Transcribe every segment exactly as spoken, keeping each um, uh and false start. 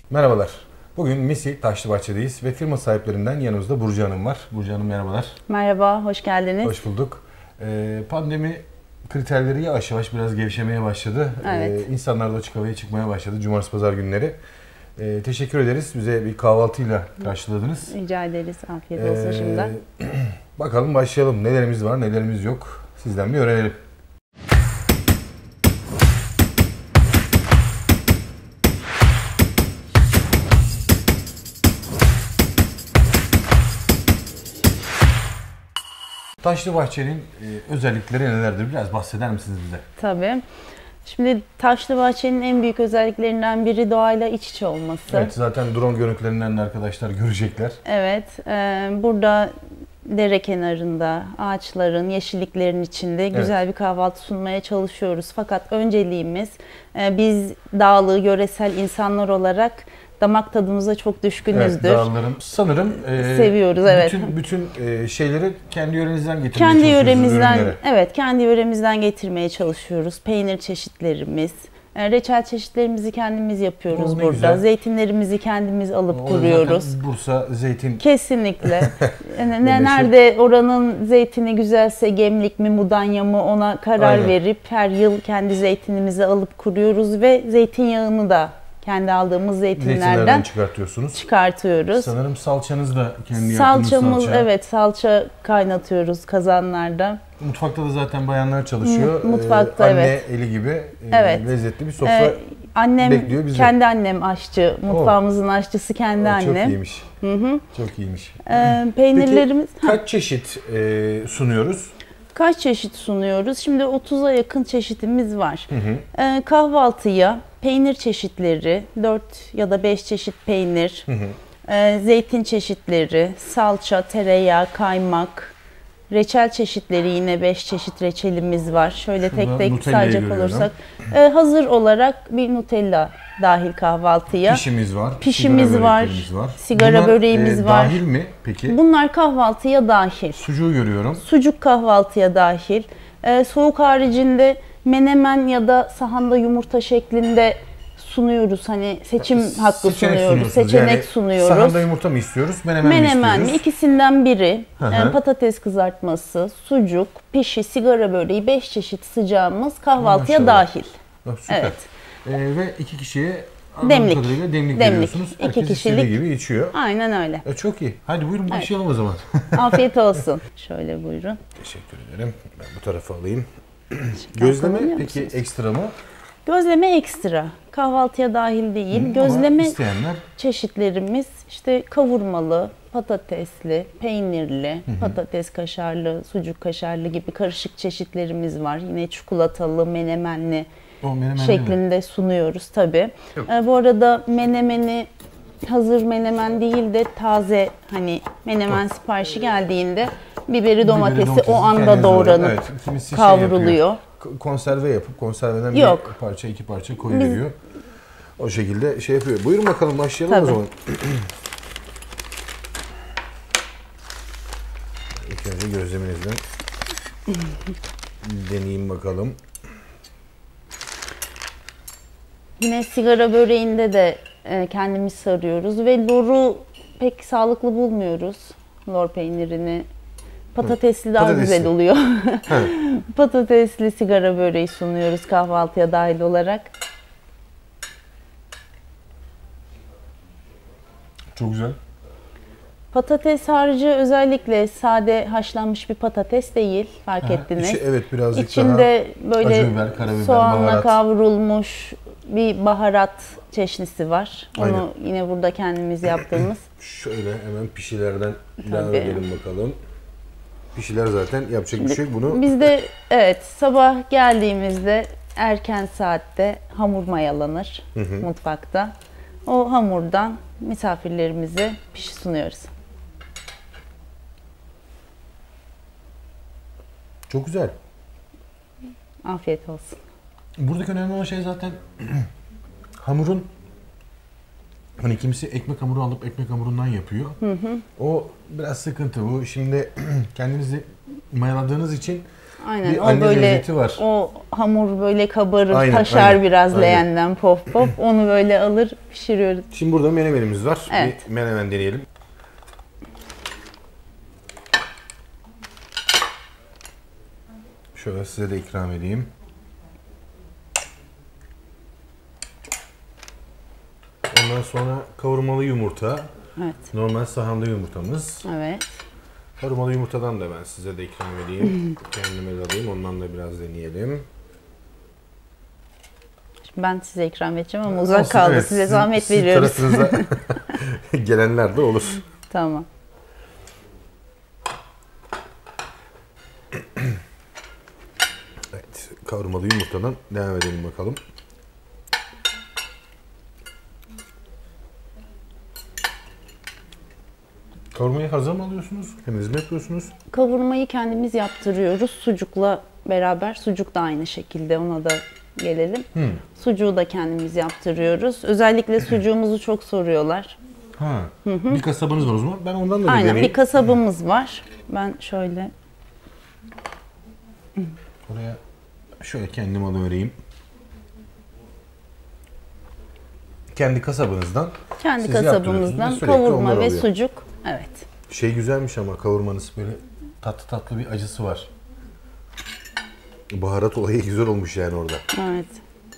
Merhabalar. Bugün Misi Taşlıbahçe'deyiz ve firma sahiplerinden yanımızda Burcu Hanım var. Burcu Hanım merhabalar. Merhaba, hoş geldiniz. Hoş bulduk. Ee, pandemi kriterleri yavaş yavaş biraz gevşemeye başladı. Evet. Ee, insanlar da açık havaya çıkmaya başladı cumartesi pazar günleri. Ee, teşekkür ederiz. Bize bir kahvaltıyla karşıladınız. Rica ederiz. Afiyet olsun ee, şimdiden. Bakalım başlayalım. Nelerimiz var, nelerimiz yok. Sizden bir öğrenelim. Taşlıbahçe'nin e, özellikleri nelerdir? Biraz bahseder misiniz bize? Tabii. Şimdi Taşlıbahçe'nin en büyük özelliklerinden biri doğayla iç içe olması. Evet, zaten drone görüntülerinden de arkadaşlar görecekler. Evet, e, burada dere kenarında, ağaçların, yeşilliklerin içinde güzel evet. bir kahvaltı sunmaya çalışıyoruz. Fakat önceliğimiz e, biz dağlı, yöresel insanlar olarak damak tadımıza çok düşkünüzdür. Evet, dağların sanırım e, seviyoruz evet. Bütün bütün e, şeyleri kendi yörenizden getirmeye kendi çalışıyoruz. Yöremizden, ürünlere. evet, kendi yöremizden getirmeye çalışıyoruz. Peynir çeşitlerimiz, reçel çeşitlerimizi kendimiz yapıyoruz o, burada. Güzel. Zeytinlerimizi kendimiz alıp o kuruyoruz. Bursa zeytin. Kesinlikle. Yani nerede oranın zeytini güzelse Gemlik mi, Mudanya mı ona karar Aynen. verip her yıl kendi zeytinimizi alıp kuruyoruz ve zeytinyağını da kendi aldığımız zeytinlerden çıkartıyorsunuz. Çıkartıyoruz. Sanırım salçanız da kendi Salçamız, yaptığınız salça. Evet, salça kaynatıyoruz kazanlarda. Mutfakta da zaten bayanlar çalışıyor. Mutfakta ee, anne evet. eli gibi evet. lezzetli bir sofra ee, annem, bekliyor bizi. Kendi annem aşçı. Mutfağımızın oh. aşçısı kendi oh, annem. Çok iyiymiş. Hı hı. Çok iyiymiş. Ee, peynirlerimiz... Peki kaç çeşit e, sunuyoruz? Kaç çeşit sunuyoruz? Şimdi otuza yakın çeşitimiz var. Hı hı. Ee, kahvaltıya peynir çeşitleri, dört ya da beş çeşit peynir, hı hı. E, zeytin çeşitleri, salça, tereyağı, kaymak, reçel çeşitleri yine beş çeşit reçelimiz var. Şöyle Şurada tek tek sayacak olursak. E, hazır olarak bir Nutella dahil kahvaltıya. Pişimiz var. Pişimiz sigara var. var. Sigara Bunlar, böreğimiz e, var. Dahil mi peki? Bunlar kahvaltıya dahil. Sucuğu görüyorum. Sucuk kahvaltıya dahil. E, soğuk haricinde menemen ya da sahanda yumurta şeklinde sunuyoruz. Hani seçim hakkı Seçenek sunuyoruz. Seçenek yani sunuyoruz. Sahanda yumurta mı istiyoruz? Menemen, menemen mi istiyoruz? mi? İkisinden biri. Yani patates kızartması, sucuk, pişi, sigara böreği beş çeşit sıcağımız kahvaltıya Maşallah. dahil. Bak, süper. Evet. Ee, ve iki kişiye demlik. demlik, demlik veriyorsunuz. İki Herkes kişilik gibi içiyor. Aynen öyle. E, çok iyi. Hadi buyurun başlayalım evet. o zaman. Afiyet olsun. Şöyle buyurun. Teşekkür ederim. Ben bu tarafa alayım. Gözleme peki musunuz? Ekstra mı? Gözleme ekstra. Kahvaltıya dahil değil. Hı, Gözleme isteyenler... çeşitlerimiz işte kavurmalı, patatesli, peynirli, hı hı. patates kaşarlı, sucuk kaşarlı gibi karışık çeşitlerimiz var. Yine çikolatalı, menemenli menemen şeklinde sunuyoruz tabii. Ee, bu arada menemeni hazır menemen değil de taze hani menemen Yok. siparişi geldiğinde biberi domatesi, biberi, domatesi o anda doğranıp evet, kavruluyor. Şey konserve yapıp konserveden Yok. bir parça iki parça koyuyor. O şekilde şey yapıyor. Buyurun bakalım başlayalım Tabii. o zaman. İlk önce gözlemenizden deneyeyim bakalım. Yine sigara böreğinde de kendimiz sarıyoruz ve loru pek sağlıklı bulmuyoruz. Lor peynirini. Patatesli Hı. daha Patatesli. güzel oluyor. Patatesli sigara böreği sunuyoruz kahvaltıya dahil olarak. Çok güzel. Patates harcı özellikle sade haşlanmış bir patates değil, fark ha, ettiniz. İçi, evet birazcık İçinde daha böyle acı biber, karabiber, soğanla baharat. kavrulmuş bir baharat çeşnisi var. Onu Aynen. yine burada kendimiz yaptığımız. Şöyle hemen pişilerden devam edelim bakalım. Pişiler zaten yapacak Şimdi, bir şey bunu. Biz de evet sabah geldiğimizde erken saatte hamur mayalanır hı hı. mutfakta. O hamurdan misafirlerimize pişi sunuyoruz. Çok güzel. Afiyet olsun. Buradaki önemli olan şey zaten hamurun, hani kimisi ekmek hamuru alıp ekmek hamurundan yapıyor. Hı hı. O biraz sıkıntı. Bu şimdi kendinizi mayaladığınız için Aynen. bir O anne böyle lezzeti var. o hamur böyle kabarır, Aynen, taşar aynen, biraz aynen. leğenden pop pop. Onu böyle alır pişiriyoruz. Şimdi burada menemenimiz var. Evet. Bir menemen deneyelim. Şöyle size de ikram edeyim. Ondan sonra kavurmalı yumurta. Evet. Normal sahanda yumurtamız. Evet. Kavurmalı yumurtadan da ben size de ikram edeyim. Kendime de alayım. Ondan da biraz deneyelim. Şimdi ben size ikram edeceğim ama uzak Olsun, kaldı. evet. Size Sizin- zahmet sizin veriyoruz. tarafınıza gelenler de olur. Tamam. Evet. Kavurmalı yumurtadan devam edelim bakalım. Kavurmayı hazır mı alıyorsunuz? Kendiniz mi yapıyorsunuz? Kavurmayı kendimiz yaptırıyoruz. Sucukla beraber. Sucuk da aynı şekilde. Ona da gelelim. Hmm. Sucuğu da kendimiz yaptırıyoruz. Özellikle sucuğumuzu çok soruyorlar. Ha. Bir kasabınız var o zaman. Ben ondan da bir Aynen. deneyeyim. Bir kasabımız var. Ben şöyle Oraya şöyle kendim alıvereyim. Kendi kasabınızdan. kendi siz kasabımızdan yaptırıyorsunuz ve sürekli kavurma onlar ve oluyor. sucuk. Evet. Şey güzelmiş ama kavurmanız böyle tatlı tatlı bir acısı var. Baharat olayı güzel olmuş yani orada. Evet.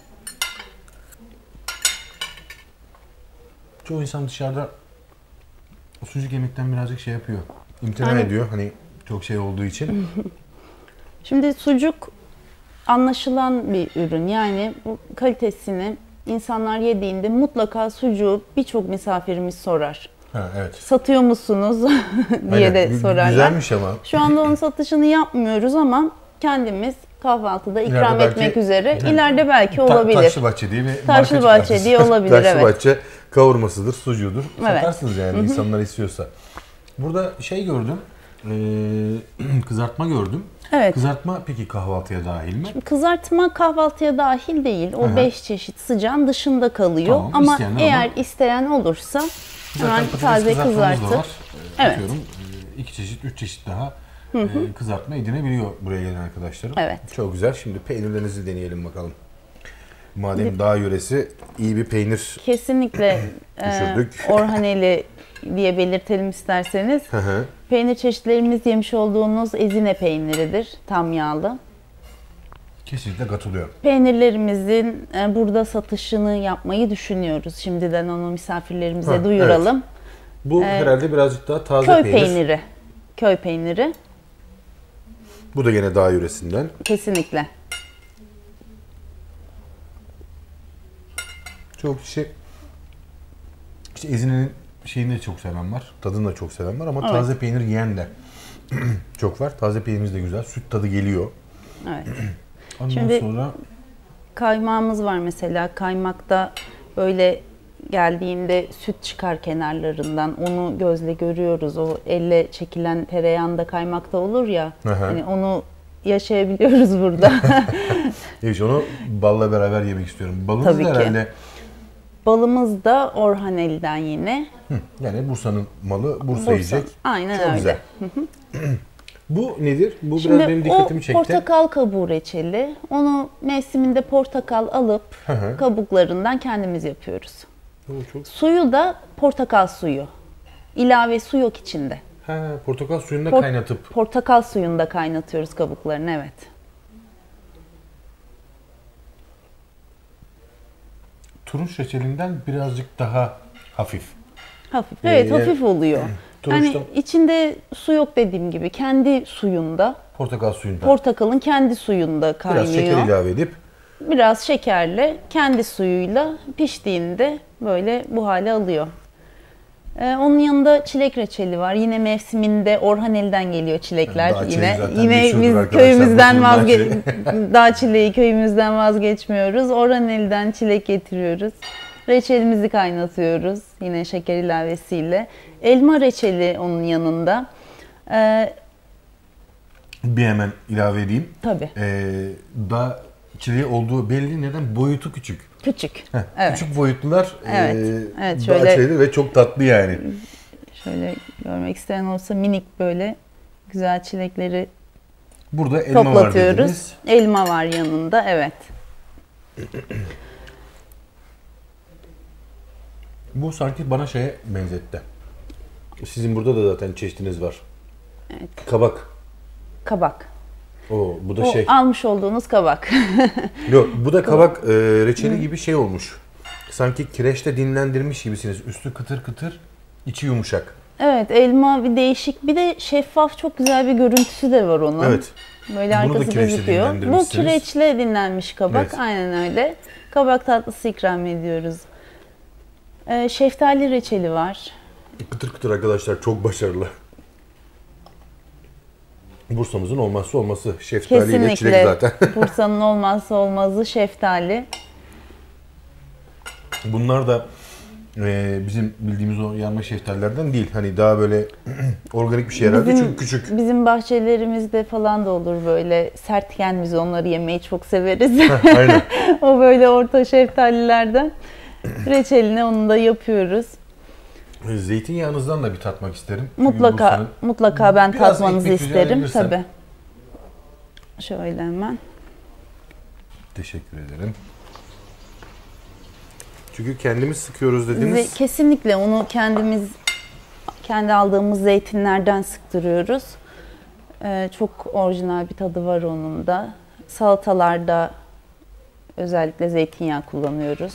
Çoğu insan dışarıda sucuk yemekten birazcık şey yapıyor. İmtina Aynen. ediyor hani çok şey olduğu için. Şimdi sucuk anlaşılan bir ürün. Yani bu kalitesini insanlar yediğinde mutlaka sucuğu birçok misafirimiz sorar. Ha evet. Satıyor musunuz diye Aynen. de Gü- sorarlar. Güzelmiş ama. Şu anda onun satışını yapmıyoruz ama kendimiz kahvaltıda ikram İleride belki- etmek üzere. Yani İleride belki Ta- olabilir. Taşlıbahçe diye bir marka Taşlıbahçe çıkartırsınız. diye olabilir, evet. Taşlıbahçe kavurmasıdır, sucuğudur. Evet. Satarsınız yani insanlar istiyorsa. Burada şey gördüm. eee, kızartma gördüm. Evet. Kızartma peki kahvaltıya dahil mi? Kızartma kahvaltıya dahil değil. O Hı hı. beş çeşit sıcağın dışında kalıyor. Tamam, ama isteyenler eğer ama- isteyen olursa hemen patates taze kızartmamız da kızartıp. var. Eee, Evet. Atıyorum eee, iki çeşit, üç çeşit daha eee, kızartma edinebiliyor buraya gelen arkadaşlarım. Evet. Çok güzel. Şimdi peynirlerinizi deneyelim bakalım. Madem dağ yöresi iyi bir peynir. Kesinlikle e, Düşürdük. Orhaneli diye belirtelim isterseniz. Hı hı. Peynir çeşitlerimiz yemiş olduğunuz ezine peyniridir. Tam yağlı. Kesinlikle katılıyorum. Peynirlerimizin e, burada satışını yapmayı düşünüyoruz. Şimdiden onu misafirlerimize Ha, duyuralım. Bu Ee, herhalde birazcık daha taze Köy peynir. peyniri. Köy peyniri. Bu da gene dağ yöresinden. Kesinlikle. Çok kişi işte Ezine'nin şeyini de çok seven var. Tadını da çok seven var ama Evet. taze peynir yiyen de çok var. Taze peynirimiz de güzel. Süt tadı geliyor. Evet. Ondan Şimdi- sonra Kaymağımız var mesela. Kaymakta böyle geldiğinde süt çıkar kenarlarından. Onu gözle görüyoruz. O elle çekilen tereyağında kaymakta olur ya. Hı hı. Hani onu yaşayabiliyoruz burada. işte onu balla beraber yemek istiyorum. Balımız Tabii da ki. herhalde Balımız da Orhaneli'den yine. hı, yani Bursa'nın malı Bursa, Bursa. yiyecek. Aynen Çok öyle. güzel. Bu nedir? Bu Şimdi biraz benim dikkatimi o çekti. portakal kabuğu reçeli. Onu mevsiminde portakal alıp Hı hı. kabuklarından kendimiz yapıyoruz. O çok. Suyu da portakal suyu. İlave su yok içinde. Ha, portakal suyunda Por- kaynatıp. Portakal suyunda kaynatıyoruz kabuklarını, evet. Turunç reçelinden birazcık daha hafif. Hafif. Evet, Ee, hafif oluyor. Yani Turunçtan içinde su yok dediğim gibi. Kendi suyunda, portakal suyunda portakalın kendi suyunda kaynıyor. biraz şeker ilave edip Biraz şekerle, kendi suyuyla piştiğinde böyle bu hale alıyor. Ee, onun yanında çilek reçeli var. Yine mevsiminde Orhaneli'den geliyor çilekler. Dağ çileği yine zaten yine meşhurdur biz arkadaşlar. köyümüzden Bozulmaz vazge şey. dağ çileği köyümüzden vazgeçmiyoruz. Orhaneli'den çilek getiriyoruz. Reçelimizi kaynatıyoruz yine şeker ilavesiyle. Elma reçeli onun yanında. Ee, bir hemen ilave edeyim. tabii Ee, dağ çileği olduğu belli. Neden? Boyutu küçük. küçük. Heh, Evet. Küçük boyutlular Evet, ee, evet, dağ şöyle- çileği ve çok tatlı yani. Şöyle görmek isteyen olsa minik böyle güzel çilekleri Burada elma var toplatıyoruz. dediniz. Elma var yanında, evet. Bu sanki bana şeye benzetti. Sizin burada da zaten çeşitiniz var. Evet. Kabak. Kabak. O bu da O şey. almış olduğunuz kabak. Yok, bu da kabak e, reçeli gibi şey olmuş. Sanki kireçte dinlendirmiş gibisiniz. Üstü kıtır kıtır, içi yumuşak. Evet, elma bir değişik, bir de şeffaf çok güzel bir görüntüsü de var onun. Evet. Böyle Bunu da arkası kireçle gözüküyor. Bu dinlendirmişsiniz. kireçle dinlenmiş kabak, Evet. aynen öyle. Kabak tatlısı ikram ediyoruz. Ee, şeftali reçeli var. Kıtır kıtır arkadaşlar, çok başarılı. Bursa'mızın olmazsa olması şeftali ile çilek Kesinlikle zaten. Bursa'nın olmazsa olmazı şeftali. Bunlar da e, bizim bildiğimiz o yanma şeftalilerden değil. Hani daha böyle organik bir şey herhalde Bizim- çünkü küçük. Bizim bahçelerimizde falan da olur böyle sertken, biz onları yemeyi çok severiz. Aynen. O böyle orta şeftalilerden. Reçelini onu da yapıyoruz. Zeytinyağınızdan da bir tatmak isterim. Çünkü Mutlaka Bursa'nın- mutlaka ben Biraz tatmanızı ekmek rica isterim edebilirsem. tabii. Şöyle hemen. Teşekkür ederim. Çünkü kendimiz sıkıyoruz Ve dediniz. kesinlikle onu kendimiz kendi aldığımız zeytinlerden sıktırıyoruz. Ee, çok orijinal bir tadı var onun da. Salatalarda özellikle zeytinyağı kullanıyoruz.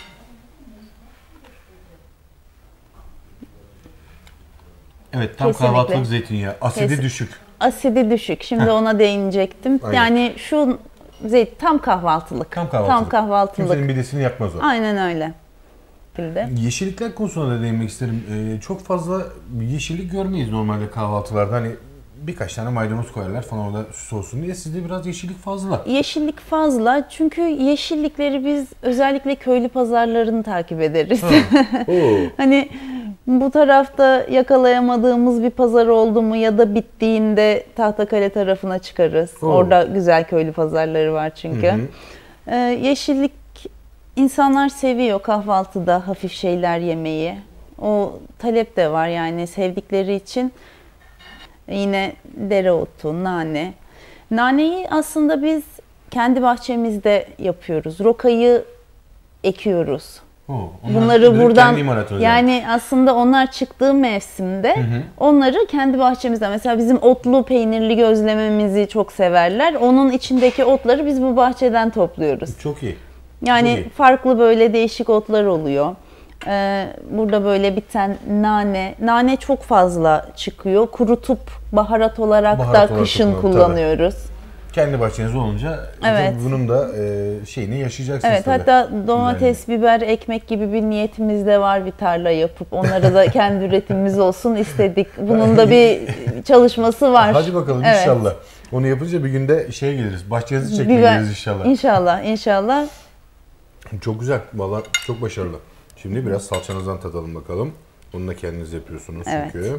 Evet, tam Kesinlikle. kahvaltılık zeytinyağı. Asidi Kesin- düşük. Asidi düşük. Şimdi ona değinecektim. Aynen. Yani şu zeyt tam kahvaltılık. Tam kahvaltılık. Tam kahvaltılık. Kimsenin midesini yakmaz o. Aynen öyle. Şekilde. Yeşillikler konusuna da değinmek isterim. Ee, çok fazla yeşillik görmeyiz normalde kahvaltılarda. Hani birkaç tane maydanoz koyarlar falan orada süs olsun diye. Sizde biraz yeşillik fazla. Yeşillik fazla çünkü yeşillikleri biz özellikle köylü pazarlarını takip ederiz. Oo. Hani bu tarafta yakalayamadığımız bir pazar oldu mu ya da bittiğinde Tahtakale tarafına çıkarız. Oo. Orada güzel köylü pazarları var çünkü. Hı hı. Ee, yeşillik insanlar seviyor kahvaltıda hafif şeyler yemeyi. O talep de var yani sevdikleri için. Yine dereotu, nane. Naneyi aslında biz kendi bahçemizde yapıyoruz. Rokayı ekiyoruz. Oo, onlar Bunları direkt buradan kendi imalatı özel. yani aslında onlar çıktığı mevsimde hı. onları kendi bahçemizde, mesela bizim otlu peynirli gözlememizi çok severler. Onun içindeki otları biz bu bahçeden topluyoruz. Çok iyi. Yani Çok iyi. farklı böyle değişik otlar oluyor. Ee, burada böyle biten nane, nane çok fazla çıkıyor. Kurutup baharat olarak Baharat da olarak kışın kullanıyor, kullanıyoruz. Kendi bahçeniz olunca Evet. bunun da e, şeyini yaşayacaksınız Evet, tabii. hatta domates, biber, ekmek gibi bir niyetimiz de var, bir tarla yapıp onları da kendi üretimimiz olsun istedik. Bunun da bir çalışması var. Hadi bakalım Evet. inşallah. Onu yapınca bir günde şeye geliriz. Bahçenizi çekmeye Biber, geliriz inşallah. İnşallah, inşallah. Çok güzel. Vallahi çok başarılı. Şimdi biraz salçanızdan tadalım bakalım. Onu da kendiniz yapıyorsunuz Evet. çünkü.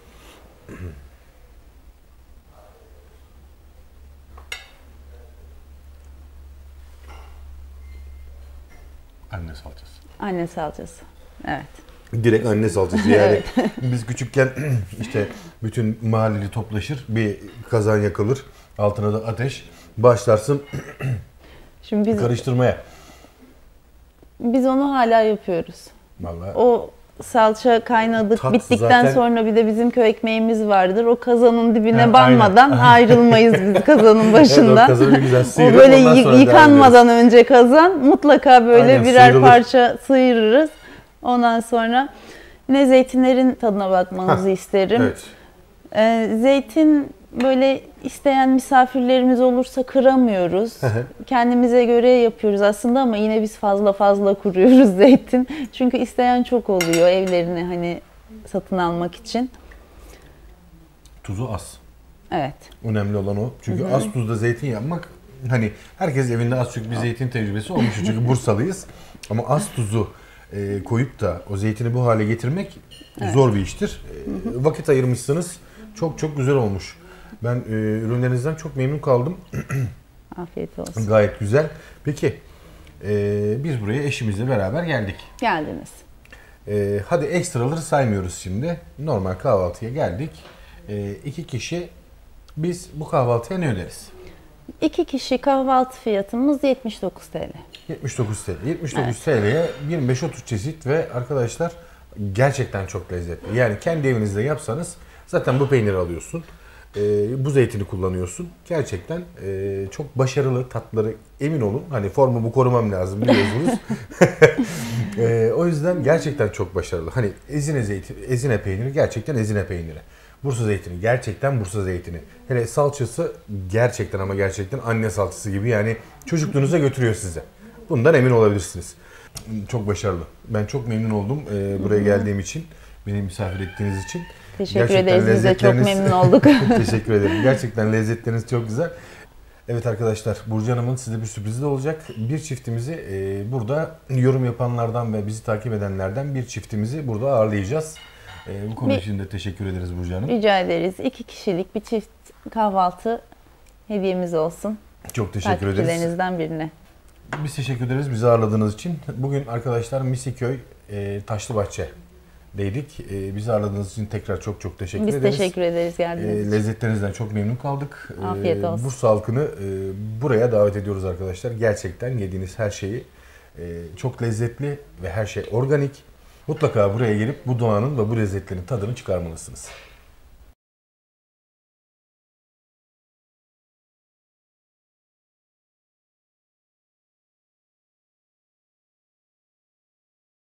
Anne salçası. Anne salçası. Evet. Direkt anne salçası yani. Biz küçükken işte bütün mahalleli toplaşır, bir kazan yakılır, altına da ateş, başlarsın Şimdi biz karıştırmaya. biz onu hala yapıyoruz. Vallahi O salça kaynadık, Tat bittikten zaten- sonra bir de bizim köy ekmeğimiz vardır. O kazanın dibine Ha, banmadan aynen. ayrılmayız biz kazanın evet, başında. o kazanı bir güzel O sıyırıp böyle ondan yı- sonra devam yıkanmadan önce kazan mutlaka böyle Aynen, birer sıyrılır. parça sıyırırız. Ondan sonra yine zeytinlerin tadına bakmanızı isterim. Evet. Ee, zeytin böyle isteyen misafirlerimiz olursa kıramıyoruz. hı. Kendimize göre yapıyoruz aslında ama yine biz fazla fazla kuruyoruz zeytin. Çünkü isteyen çok oluyor evlerini hani satın almak için. Tuzu az. Evet. Önemli olan o. Çünkü az tuzda zeytin yapmak, hani herkes evinde az çok bir zeytin tecrübesi olmuş. Çünkü Bursalıyız. Ama az tuzu e, koyup da o zeytini bu hale getirmek zor bir iştir. E, vakit ayırmışsınız. Çok çok güzel olmuş. Ben e, ürünlerinizden çok memnun kaldım. Afiyet olsun. Gayet güzel. Peki e, biz buraya eşimizle beraber geldik. Geldiniz. E, hadi ekstraları saymıyoruz şimdi. Normal kahvaltıya geldik. E, iki kişi Biz bu kahvaltıya ne öderiz? İki kişi kahvaltı fiyatımız yetmiş dokuz T L. yetmiş dokuz T L. yetmiş dokuz T L'ye yirmi beş otuz çeşit ve arkadaşlar gerçekten çok lezzetli. Yani kendi evinizde yapsanız zaten bu peyniri alıyorsun. E, bu zeytini kullanıyorsun. Gerçekten e, çok başarılı tatları, emin olun. Hani formumu korumam lazım biliyorsunuz. e, o yüzden gerçekten çok başarılı. Hani ezine zeyti, ezine peyniri gerçekten ezine peyniri. Bursa zeytini gerçekten Bursa zeytini. Hele salçası gerçekten ama gerçekten anne salçası gibi, yani çocukluğunuza götürüyor size. Bundan emin olabilirsiniz. Çok başarılı. Ben çok memnun oldum e, buraya geldiğim için, beni misafir ettiğiniz için. Teşekkür Gerçekten ederiz. Biz de çok lezzetleriniz- memnun olduk. Teşekkür ederim. Gerçekten lezzetleriniz çok güzel. Evet arkadaşlar, Burcu Hanım'ın size bir sürprizi de olacak. Bir çiftimizi e, burada yorum yapanlardan ve bizi takip edenlerden bir çiftimizi burada ağırlayacağız. E, bu konu Bir- için de teşekkür ederiz Burcu Hanım. Rica ederiz. İki kişilik bir çift kahvaltı hediyemiz olsun. Çok teşekkür ederiz. Takipçilerinizden birine. Biz teşekkür ederiz bizi ağırladığınız için. Bugün arkadaşlar Misiköy e, Taşlıbahçe'deydik. E, bizi ağırladığınız için tekrar çok çok teşekkür Biz ederiz. teşekkür ederiz geldiğiniz E, için. lezzetlerinizden çok memnun kaldık. Afiyet E, olsun. Bursa halkını e, buraya davet ediyoruz arkadaşlar. Gerçekten yediğiniz her şeyi e, çok lezzetli ve her şey organik. Mutlaka buraya gelip bu doğanın ve bu lezzetlerin tadını çıkarmalısınız.